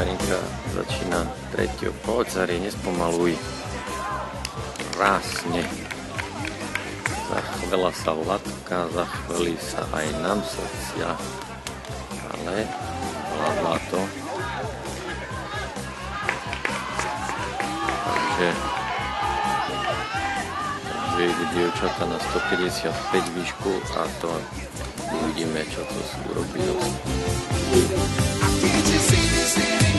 Karinka začína tretiu. Poď, Zari, nespomaluj. Krásne. Zachvela sa Vladka, zachveli sa aj nám srdcia. Ale vládla to. Takže idú dievčatá na 155 výšku a to uvidíme, čo to urobí.